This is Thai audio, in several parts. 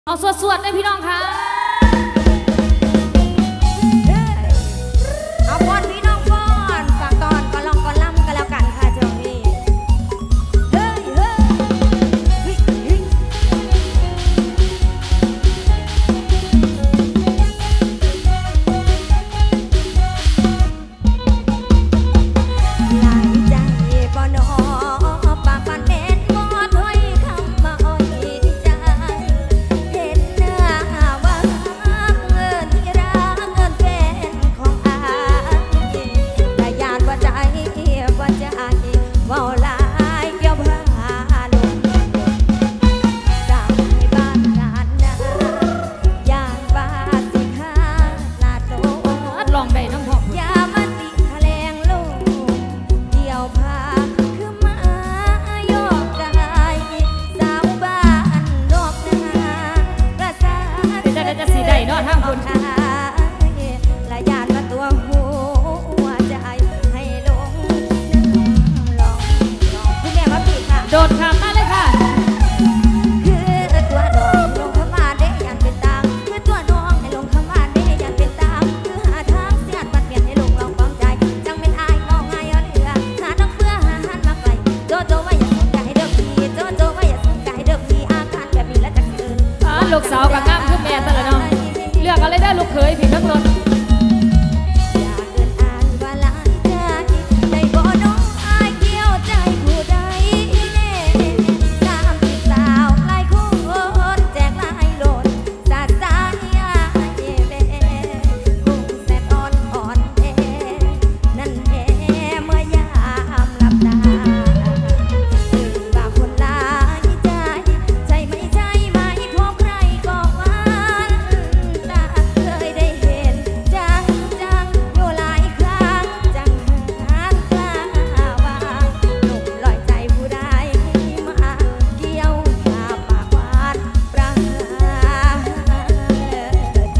เอาสวดๆเลยพี่น้องค่ะเอาป้อนพี่น้องป้อนฝากก่อนก็ลองก็ล่ำกันแล้วกันค่ะเจ้าพี่เฮ้ยเฮ้ยเฮ้ยเฮ้ยหลายใจบ่นอปากปันเม็ดบ่ถ้อยคำมาอ้อยใจเห็นหน้าว่าเงินที่รักเงินเป็นของอายแต่ยานว่าใจว่าใจเว้าหลายเกี่ยวพาลงจากบ้านงานนาย่านบ้านสิข้าหน้าโตลองได้น้ำพอกยามาติทะเลงลงเดี่ยวพาคือมาโยกกายสาวบ้านนอกนาประสาทจะสีได้เนาะทางคุณและยานมาตัวหัวใจให้ลงลองคุณแม่มาปีค่ะโดดขามมาเลยค่ะคือตัวน้องลงเข้ามาได้ยันเป็นตามคือตัวน้องให้ลงเข้ามาได้ยันเป็นตามคือหาทางเสียดปัดเปลี่ยนให้ลงลองความใจจังเป็นอายงอง่ายเอาเรือหาน้องเพื่อหาหันมาไกลโจโจว่าอย่าสนใจเด้อพี่โจโจว่าอย่าสนใจเด้อพี่อาการแบบนี้แล้วจะเกินลูกสาวกับงามคือแม่ตลอดเนาะเลือกอะไรได้ลูกเคยผิดทั้งรถอย่าเกินอายว่าหลายใจใจบ่น้องอายเกี่ยวใจผู้ใดแน่ตามติดสาวหลายคนแจกหลายโลดสาดสายอายเบ้คงแสบอ่อนแอนั่นแอเมื่อยามหลับตาถึงว่าคนหลายใจใช่ไม่ใช่ไม่พบใครก็วันตาเคยได้เห็นจังอยู่หลายครั้งจังหากกล้าว่าหนุ่มลอยใจผู้ใดมาเกี่ยวข้าปากหวานประหารใจ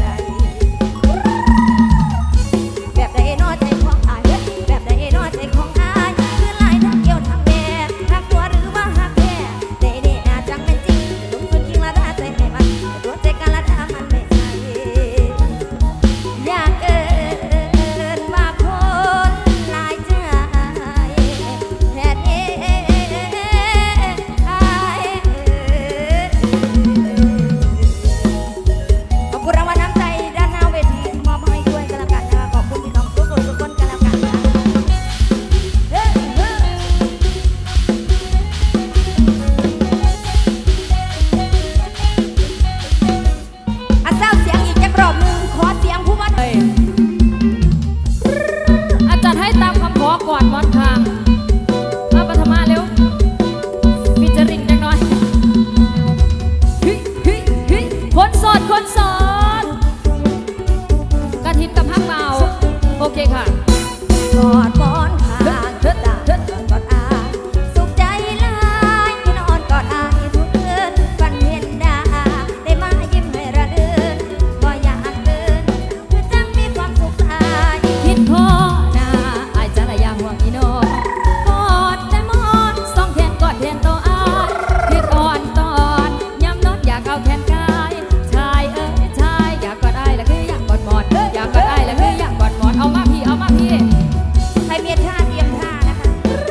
แบบใดน้อใจของอายแบบใดน้อใจของอายคือลายทั้งเกี่ยวทั้งแม่หักตัวหรือว่าหักแท้แต่เนี่ยจังเป็นจริงลงทุนจริงละท่าใจให้มันตัวใจกันละท่ามันไม่ใช่อยากเกินมาคนหลายใจแท้เองขอบคุณรางวัลน้ำใจด้านหน้าเวทีมอบให้ด้วยกันแล้วกันนะคะขอบคุณพี่น้องทุกคนกันแล้วกันนะเศร้าเสียงอีกจักรอบหนึ่งขอเสียงผู้ว่าอาจารย์ให้ตามคำขอก่อนมอนทางมาปฐมาเร็วพิจาริงจังหน่อยคนโสดกระถิ่นกับพักเบาโอเคค่ะกอดบอนข้างเธอตาเธอกอดอายสุขใจหลายนอนกอดอายทุกคืนฝันเห็นดาได้มายิ้มให้ระเดินบ่อยากเดินคือจังมีความสุขอายคิดพอหน้าอายจะระยะห่วงอีโนกอดแต่มอนสองแขนกอดแทนตัวอายคิดอ่อนตอนย้ำนอนอยากเอาแขนกายชายชายอยากกอดอายแล้วคืออยากกอดหมอนอยากกอดอายแล้วคืออยากกอดหมอนเอามาพี่ใครเมียท่าเตรียมท่านะคะ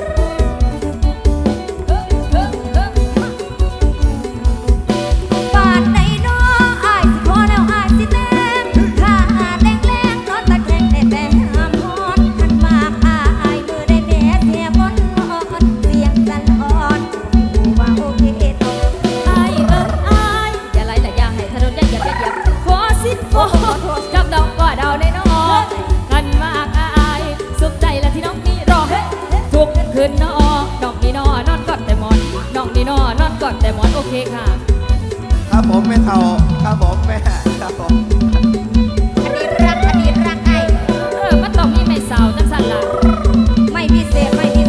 ปาดในน้ออายสิขอแล้วอายสิแต้มถ้าแรงนอนตะแคงแต่ห้ามนอนขันมากอายมือได้แม่เสียบนนอนเสียงสั่นอ่อนผู้ว่าโอเคต้องอายอย่าไล่ละอย่าให้ถนนอย่าขอสิโอ้จับดอกก็เดาในน้องกันมากอายสุขใจและที่น้องนี่รอทุกคืนน้องนี่นอนกอดแต่หมอนน้องนี่นอนกอดแต่หมอนโอเคค่ะครับผมไม่เท่าครับผมแม่ครับผมอดีตรักไอ้มันต้องมีไม่สาวจังสันล่ะไม่พิเศษ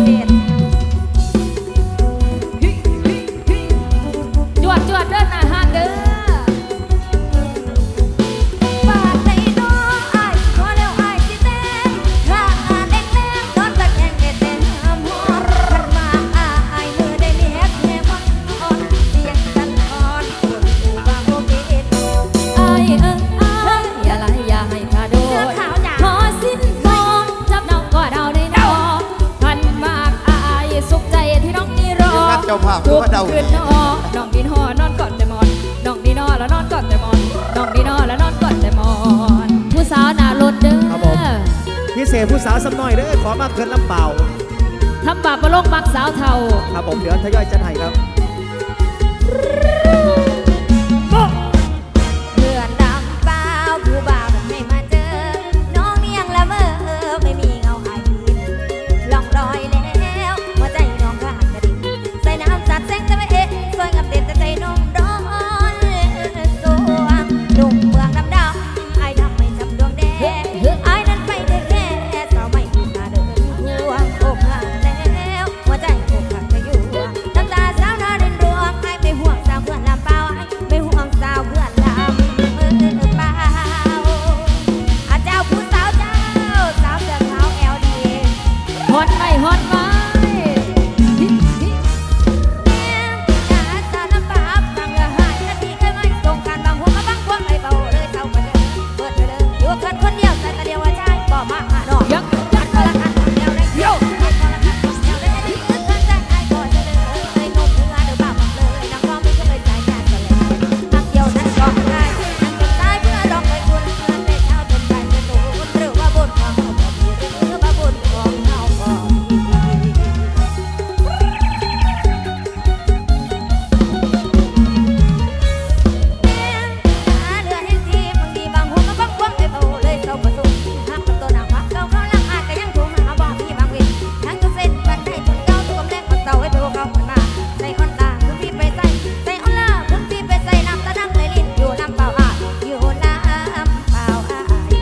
จวดเดินหน้าห้างเด้อปาดในน้ออายขอแล้วอายสิแต้มถ้าแรงนอนตะแคงแต่ห้ามนอนขันมากอายมือได้แม่เสียบนนอนเสียงสั่นอ่อนผู้ว่าโอเคคืนนน้องดินหอนอนก่อนแต่มอนน้องดินหอแล้วนอนก่อนแต่มอนน้องดินหอแล้วนอนก่อนแต่มอนผู้สาวหน้ารถเด้อครับผมพิเศษผู้สาวสำน้อยเด้อขอมาเกินลำเปล่าทำบาปบโลกมักสาวเท่าครับผมเดี๋ยวทยอยจัดให้ครับเพื่อนดำเปล่าผู้บ่าวมันไม่มาเจอน้องยังละเมอไม่มีเงาหายลองรอยแล้วหัวใจน้องขาดกระดิ่งใส่น้ำสัดแสงจะไม่สวยงามเด่นแต่ใจน้องร้อนสวงหนุ่มเมืองดำไอ้ดำไม่จำดวงแดงไอ้นั้นไปได้แค่สาวไม่มีมาเดินห่วงอกหักแล้วหัวใจอกหักจะอยู่น้ำตาสาวหน้าเด่นรวงไอ้ไม่ห่วงสาวเพื่อนลำเปล่าไอ้ไม่ห่วงสาวเพื่อนลำเปล่าอาเจ้าผู้สาวเจ้าสาวเสื้อขาวแอลดีฮอตไปฮอตไปคนเดียวแต่เดียวว่าใช่บอกมาหาน้องยักยักคนละกันเดียวได้เดียวคนละกันเดียวได้ที่เพื่อนใจไอ้ก่อนจะเลยงงเนื้อหรือบ้าบังเลยน้ำก็ไม่เคยใจแก่กันเลยทางเดียวนั้นก็ได้ทางจนตายเพื่อรองไปคุณเพื่อนในเช้าจนไปจะตูนหรือว่าบนของเขาบอกหรือว่าบนของเขาบอกเดือนให้ทีบางทีบางหัวก็บังคับไอ้เบาเลยเศร้าประตูหักกับตัวหนักวักเขาลังอาจก็ยังถูกหาบอกพี่บางเวรทั้งตัวเส้นบันไดจนเก้าตัวกำแรงของเต่าไอ้เบลเขาเหมือนมาใส่คอนตาคุณพี่ไปใส่ออนล่าคุณพี่ไปใส่น้ำตาดังเลยลิ้นอยู่น้ำเปล่าอ่ะอยู่น้ำเปล่าอ่ะ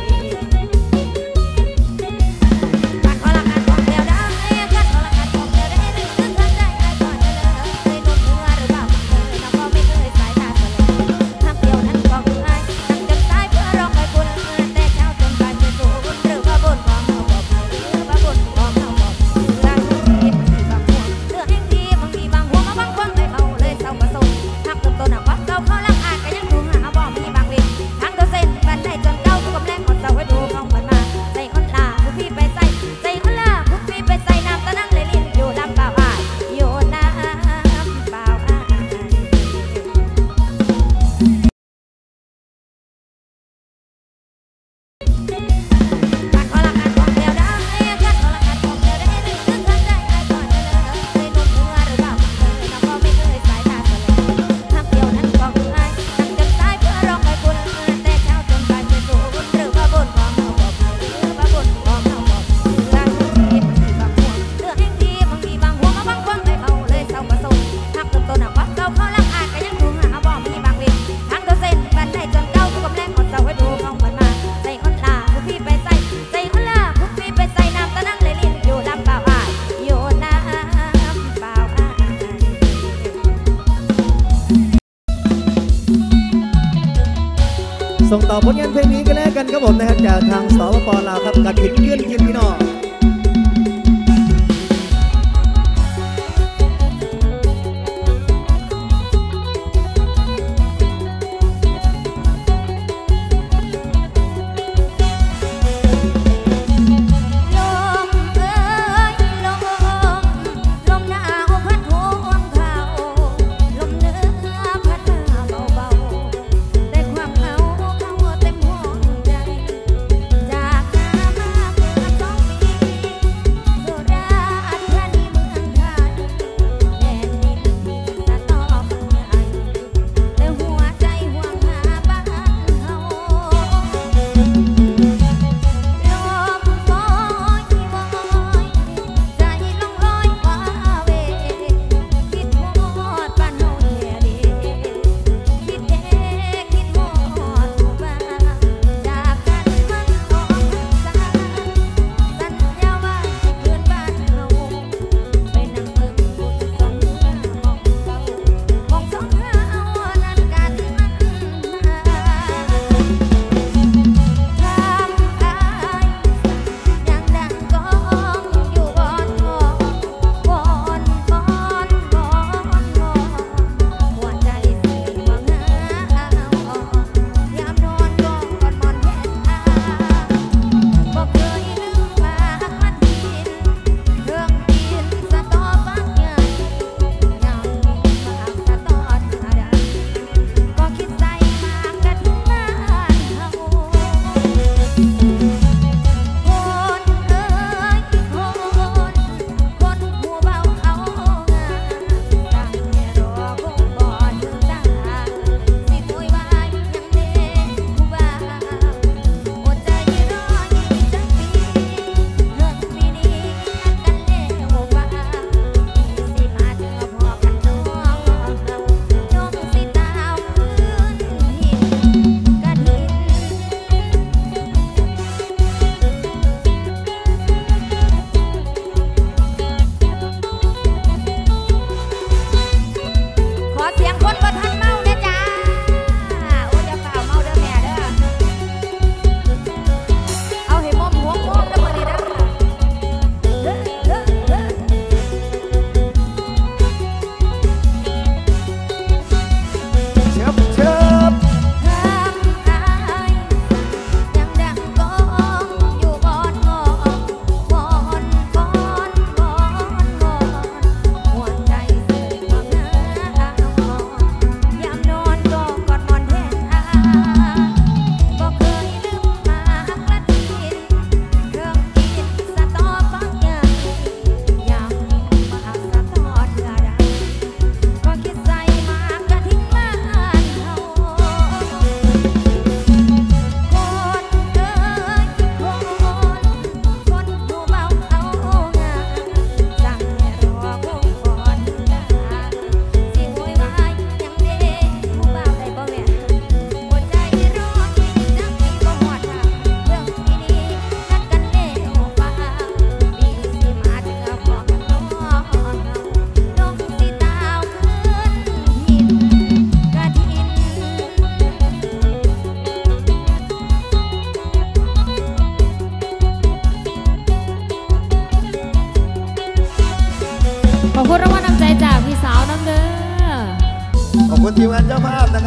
กัดคอละกัดของเดียวได้กัดคอละกัดของเดียวได้ดึงดึงใจไอ้ก่อนจะเลยนุ่มเนื้อหรือเปล่าเลยน้ำก็ไม่เคยสายตาเลยทักเดียวนั้นก็คือไอ้ตั้งจนตายเพื่อรองไปคุณแต่เช้าจนไปจะสูญหรือว่าบนของเขาบอกหรือว่าบนของเขาบอกรักที่มันมีบางหัวเรื่องแห่งที่บางทีบางหัวมาบางคนไม่เบาเลยเศร้าประสงทักเติมตัวหนักวัดเก่าเขาลังอาจก็ยังถูกหาบอกมีบางเวรทั้งตัวเส้นบันไดจนเก้าตัวกำแรงของเต่าให้ดูของมันมาใส่คนลาคุณพี่ไปใส่คนลาคุณพี่ไปใส่น้ำตานั่งเลยลิ้นอยู่น้ำเปล่าอ่ะอยู่น้ำเปล่าอ่ะกัดคอละกัดของเดียวได้กัดคอละกัดของเดียวได้ดึงดึงใจไอ้ก่อนจะเลยนุ่มเนื้อหรือเปล่าเลยน้ำก็ไม่เคยสายตาเลยทักเดียวนั้นก็คือไอ้ตั้งจนตายเพื่อรองไปคุณแต่เช้าจนไปจะสูญหรือว่าบนของเขาบอกหรือว่าบนของเขาบอกรักที่มันมีบางหัวเรื่องแห่งที่บางทีบางหัวมาบางคนไม่เบาเลยเศร้าประสงทักเติมตัวหนักวัดเก่าเขาลังอาจก็ยังถูกหาบอกมีบางเวรทั้งตัวเส้นบันไดจนเก้าตัวกำแรงของเต่าให้ดูของมันมาใส่คนลาคุณพี่ไปใส่คนลาคุณพี่ไปใส่น้ำตานั่งเลยลิ้นอยู่น้ำเปล่าอ่ะอยู่น้ำเปล่าอ่ะส่งต่อผลงานเพลงนี้กันแล้วกันครับผมนะครับจากทางสปป.ลาวครับกัดขิดเยื่อนยินพี่น้องลมเอ้ยลมหนาวพัดหวงเขาลมเนื้อพัดมาเบาๆแต่ความเหงาเข้าเต็มหัวใจจากน้ำมาเกือบ2 ปี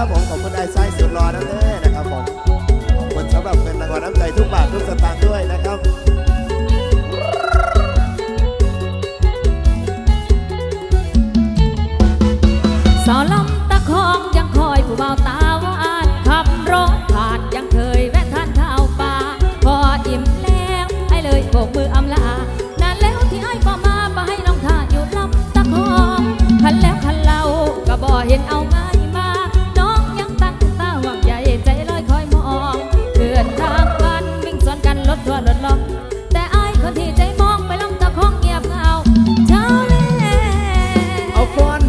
นะครับผมขอบคุณไอ้ไส้สุดรอนั่นเองนะครับผมขอบคุณสำหรับเงินรางวัลน้ำใจทุกบาททุกสตางค์ด้วยนะครับสาวลำตะคองยังคอยผู้เบาตาหวานขับรถผ่านยังเคยแวะทานข้าวปลาพออิ่มแล้วไอ้เลยโบกมืออำลานานแล้วที่ไอ้ก็มาให้น้องท่าอยู่ลำตะคองคันแล้วคันเล่าก็บ่เห็นเอาง่ายมาน้องยังตั้งตาหวังใหญ่ใจลอยคอยมองเพื่อนทางบ้านวิ่งสวนกันรถทัวร์รถล้อแต่ไอ้คนที่ใจมองไปลำตะคองเงียบเหงาเช้าแล้วเอาฟอน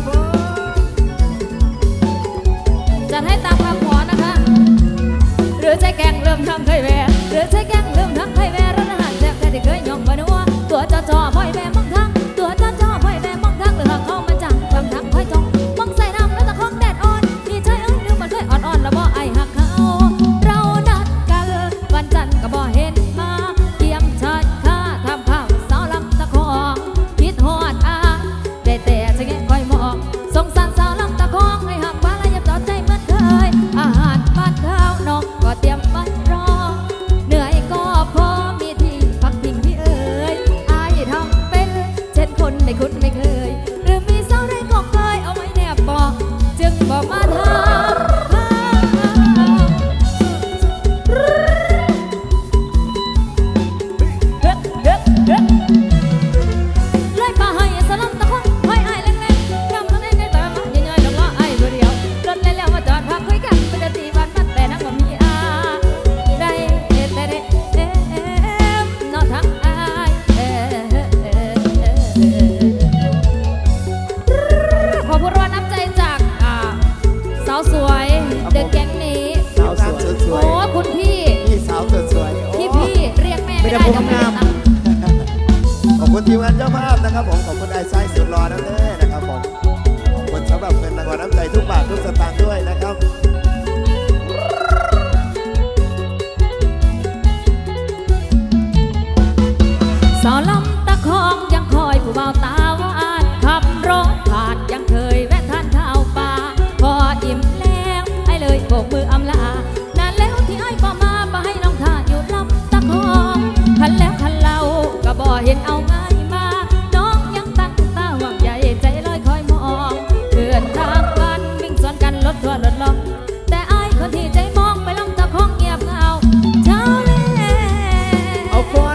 จัดให้ตามคำขอนะคะหรือใจแกงเริ่มทำเคยแวะหรือใจแกงเริ่มทำเคยแวะร้านอาหารแซ่บแค่ที่เคยย่องมานัวตัวจ่อพ่อยแวะมองทางตัวจ่อพ่อยแวะมองทางหรือหากเข้ามาจังบางทางพ่อยจองมองใส่น้ำแล้วตะคองแดดอ่อนดีใจหรือมันเคยอ่อนแล้วบ่ไอหักเขาเรานัดกันวันจันทร์ก็บ่เห็นมาเตรียมชาติข้าทำข้าวสาวลำตะคองคิดฮอดได้แต่จะแงะคอยมองสงสารสาวลำตะคองให้หักบ้านและยับต่อใจเหมือนเคยอาหารบ้านข้าวนอกก็เตรียมไว้รอเหนื่อยก็พอมีที่พักพิงพี่เอ๋ยอายทำเป็นเช่นคนไม่คุ้นไม่เคยหรือมีเศร้าได้ก็เคยเอาไว้แนบบอกจึงบอกมาถามเลยมาให้สลับตะคองให้อายเล็กๆทำนั้นในตามันย่อยๆลงว่าไอ้คนเดียวรถแล้วมาจอดพักคุยกันเป็นตีบ้านมันแต่นักว่ามีได้แต่นอนทั้งอายขอพูดว่าน้ำใจจากสาวสวยเด็กแก๊งนี้สาวสวยโอ้คุณพี่พี่สาวสวยพี่เรียกแม่ไม่ได้เดี๋ยวไม่ได้ตังค์ขอบคุณทีมงานเจ้าภาพนะครับผมขอบคุณไอ้ไส้สุดรอนั่นเองนะครับผมขอบคุณสำหรับเงินรางวัลน้ำใจทุกบาททุกสตางค์ด้วยนะครับสาวลำตะคองยังคอยผู้เบาตาหวานขับรถผ่านยังเคยแวะทานข้าวปลาพออิ่มแล้วไอ้เลยโบกมืออำลานานแล้วที่ไอ้ก็มาให้น้องท่าอยู่ลำตะคองคันแล้วคันเล่าก็บ่เห็นเอาง่ายมาน้องยังตั้งตาหวังใหญ่ใจลอยคอยมองเพื่อนทางบ้านวิ่งสวนกันรถทัวร์รถล้อแต่ไอ้คนที่ใจมองไปลำตะคองเงียบเหงาเช้าแล้วเอาฟอน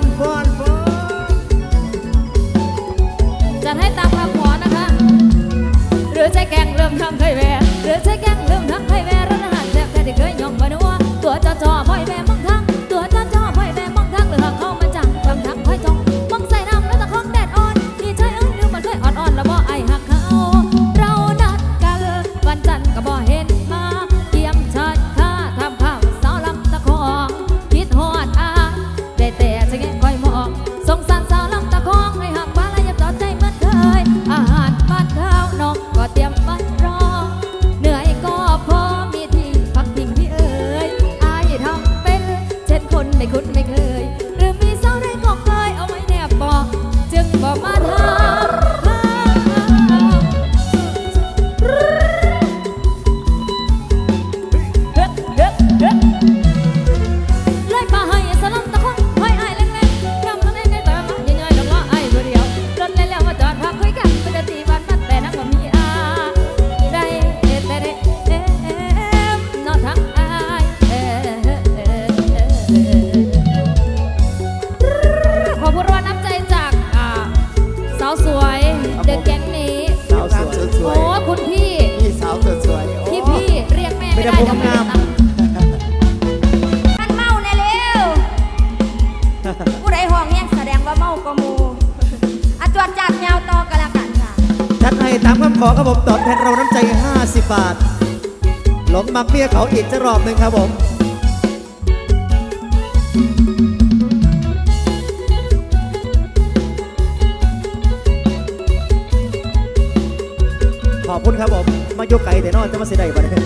จัดให้ตามคำขอนะคะหรือใจแกงเริ่มทำเคยแวะหรือใจแกงเริ่มทำเคยแวะร้านอาหารแซ่บแค่ที่เคยย่องมานัวตัวจ่อพ่อยแวะมองทางตัวจ่อพ่อยแวะมองทางหรือหากเข้ามาจังบางทางพ่อยจองมองใส่น้ำแล้วตะคองแดดอ่อนดีใจหรือมันเคยอ่อนแล้วบ่ไอหักเขาเรานัดกันวันจันทร์ก็บ่เห็นมาเตรียมชาติข้าทำข้าวสาวลำตะคองคิดฮอดได้แต่จะแงะคอยมองสงสารสาวลำตะคองให้หักบ้านและยับต่อใจเหมือนเคยอาหารบ้านข้าวนอกก็เตรียมไว้รอเหนื่อยก็พอมีที่พักพิงพี่เอ๋ยอายทำเป็นเช่นคนไม่คุ้นไม่เคยหรือมีเศร้าได้ก็เคยเอาไว้แนบบอกจึงบอกมาถามเลยมาให้สลับตะคองให้อายเล็กๆทำนั้นในตามันย่อยๆลงว่าไอ้คนเดียวรถแล้วมาจอดพักคุยกันเป็นตีบ้านมันแต่นักว่ามีได้แต่นอนทั้งอายขอพูดว่าน้ำใจจากสาวสวยเด็กแก๊งนี้สาวสวยโอ้คุณพี่สาวสวยพี่เรียกแม่ไม่ได้เดี๋ยวไม่ได้ตังค์ท่านเมาแน่เร็วผู้ใดห้องแห้งแสดงว่าเมาก็มูจวดจัดยาวต่อกันละกันค่ะจัดให้ตามคำขอครับผมตอบแทนเราน้ำใจ50 บาทหลงมักเมียเขาอีกจะรอบหนึ่งครับผมขอบคุณครับผมมายกไก่แต่นอนจะมาเสียดายบ่ได้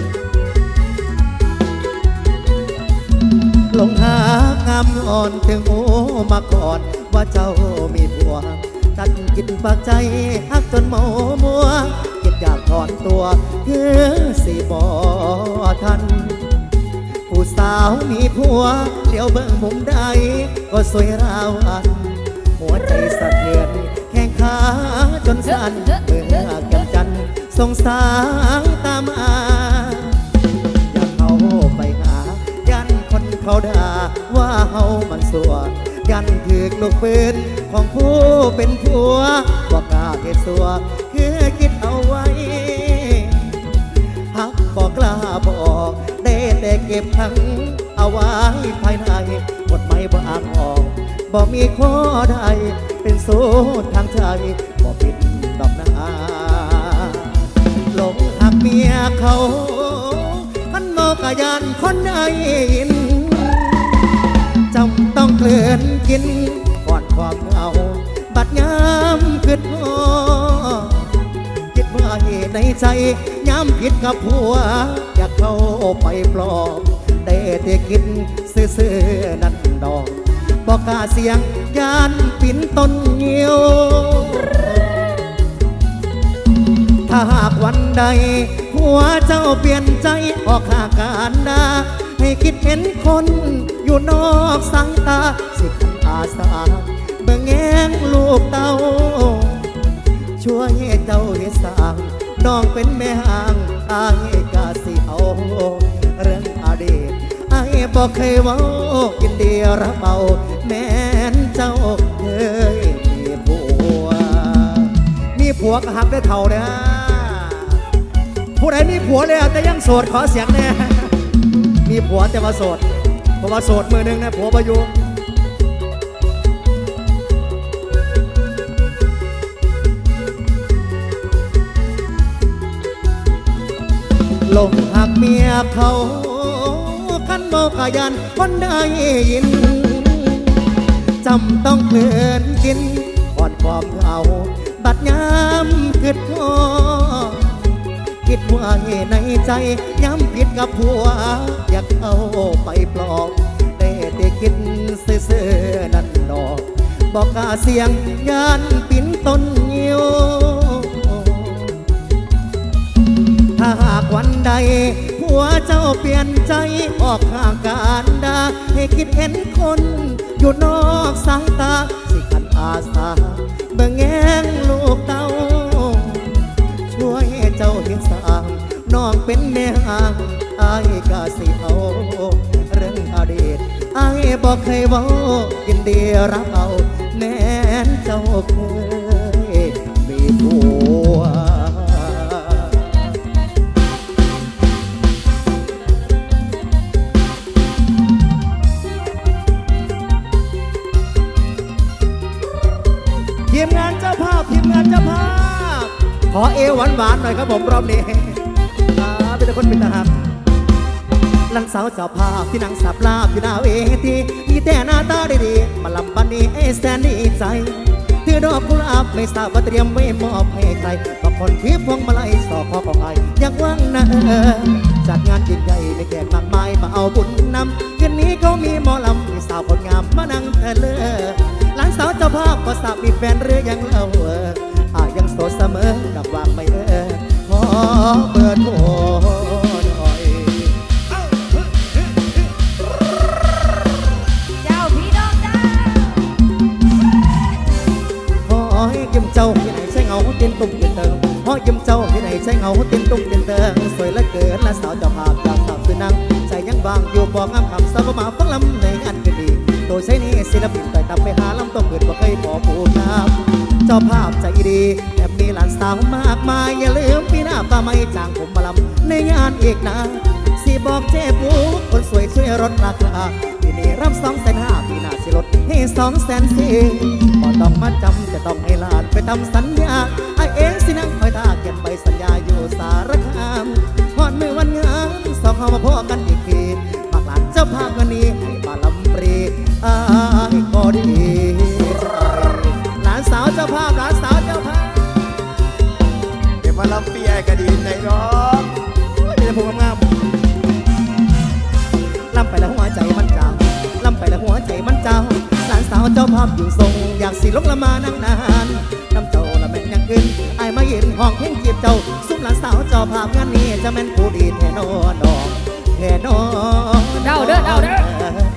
หลงทางงามอ่อนถึงโอ้มาก่อนว่าเจ้ามีผัวตัดกินปากใจฮักจนเมามัวเก็บอยากถอนตัวคือสิบ่ทันผู้สาวมีผัวเลี้ยวเบิ่งมุมใดก็สวยราวอันหัวใจสะเทือนแข้งขาจนสั่นเมื่อแก้มจันสงสารตามมาอยากเข้าไปหายันคนเขาด่าว่าเฮามันสัวยันถือลูกปืนของผู้เป็นผัวว่ากล้าเฮ็ดสัวคือคิดเอาไว้ฮักบอกกล้าบอกได้แต่เก็บทั้งเอาไว้ภายในกฎหมายบ่อ่านออกบ่มีข้อใดเป็นสูตรทางใจบ่ผิดดอกนาหลงหักเมียเขาพันโมกะยานคนใดยินจำต้องเคลื่อนกินก่อนความเหงาบัดยามคิดพอคิดว่าในใจย้ำผิดกับผัวอยากเข้าไปปลอบได้แต่คิดซื่อๆนั่นดอกบอกกล้าเสียงยานปิ่นต้นเหี่ยวถ้าหากวันใดผัวเจ้าเปลี่ยนใจออกหาการดาให้คิดเห็นคนอยู่นอกสายตาสิขันอาสาเบิ่งแงงลูกเต้าช่วยให้เจ้าเฮ็ดสร้างน้องเป็นแม่ห่างอายกะสิเอาเรื่องอดีตอายบอกเคยเว้ายินดีรับเอาแม้นเจ้าเคยมีผัวก็หักได้เท่าเด้อผู้ใดมีผัวแล้วแต่ยังโสดขอเสียงแน่มีผัวแต่ว่าโสดเพราะว่าโสดมือหนึ่งนะผัวประยุลงหักเมียเขาคันโมกายันคนได้ยินจำต้องเคลื่อนกินก่อนความเหงาบัดยามคิดพอคิดว่าในใจย้ำผิดกับผัวอยากเอาไปปลอบได้แต่คิดซื่อๆนั่นดอกบอกกล้าเสียงยานปิ่นต้นเหี่ยวถ้าหากวันใดผัวเจ้าเปลี่ยนใจออกห่างการดาให้คิดเห็นคนอยู่นอกสายตาสิขันอาสาเบิ่งแงงลูกเต้าช่วยเจ้าเฮ็ดสร้างน้องเป็นแม่ห่างอายกะสิเอาเรื่องอดีตอายบอกเคยเว้ายินดีรับเอาแม้นเจ้าเคยมีผัวทีมงานเจ้าภาพขอเอวหวานๆหน่อยครับผมรอบนี้เป็นแต่คนเป็นทหารลังสาวเจ้าภาพที่นั่งสับลาบอยู่หน้าเวทีมีแต่หน้าตาดีๆมาลำบันนี้ไอ้แสนดีใจถือดอกกุหลาบไม่ทราบว่าเตรียมไว้มอบให้ใครกับคนที่พวงมาลัยสอกคอของไออยากว่างนะจัดงานยิ่งใหญ่ไม่แขกมากมายมาเอาบุญนำคืนนี้เขามีหมอลำมีสาวคนงามมานั่งเธอเลือหลานสาวเจ้าภาพก็ทราบมีแฟนหรือยังเล่ายังโสดเสมอกับวางไม่ขอเปิดโผหน่อยเจ้าพี่น้องจ้าขอให้ยิ้มเจ้าที่ไหนใช้เงาเต้นตุ้มเต้นเติงขอยิ้มเจ้าที่ไหนใช้เงาเต้นตุ้มเต้นเติงสวยเหลือเกินและสาวเจ้าภาพจากสาวสุนังใจยังวางอยู่บอกงามคำสาวมาฟังลำในงานก็ดีตัวใช้นี่ศิลปินต่อยตับไปหาลำต้มเกิดบ่เคยพอผู้ครับเจ้าภาพใจดีแอบมีหลานสาวมากมายอย่าลืมปีหน้าป้าไม่จ้างผมมาลำในงานอีกนะสิบอกเจ๊ปูคนสวยช่วยลดราคาปีนี้รับ250,000ปีหน้าสิลดให้240,000พอต้องมาจำจะต้องให้หลานไปทำสัญญาไอเองสินั่งคอยท่าเก็บใบสัญญาอยู่สารคามพอดมือวันงานสองเขามาพบกันอีกทีฝากหลานเจ้าภาพวันนี้ให้มาลำปรีก็ดีหลานสาวเจ้าภาพเดี๋ยวมาลำปีไอ้ก็ดีใจร้องมีแต่ผมงามลำไปแล้วหัวใจมันเจ้าลำไปแล้วหัวใจมันเจ้าหลานสาวเจ้าภาพอยู่ทรงอยากสิลงละมานั่งนานน้ำเจ้าละแม่นยังขึ้นไอ้มายืนห้องเพลงจีบเจ้าซุ้มหลานสาวเจ้าภาพงานนี้จะแม่นผู้ดีแท้นอดอกแท้นอเดาเด้อ